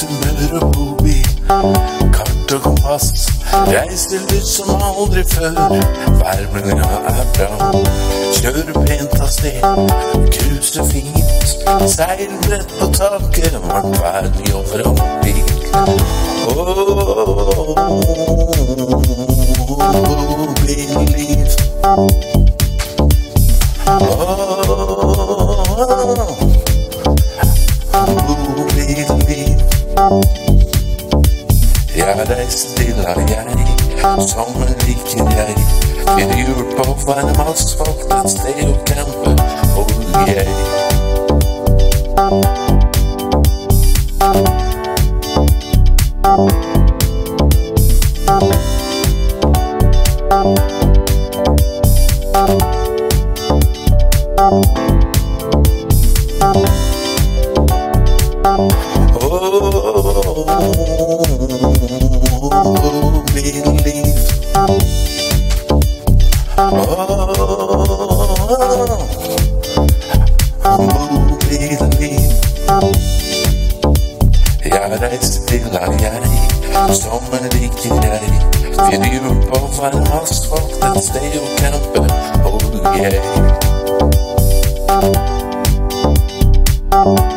humør og bobil, kart og kompass, reiser ut som aldri før. Værmeldinga bra, kjører pent av sted, cruiser fint, seilbrett på taket, varmt vær, jobber og bil. Billiv. Billiv. Jeg reiser til jeg, sommer liker jeg, til jul på varm asfalt, et sted å campe, oh yeah. Billiv. Billiv. Jeg reiser til jeg, sommer liker jeg, til jul på varm asfalt, et sted å campe, oh yeah.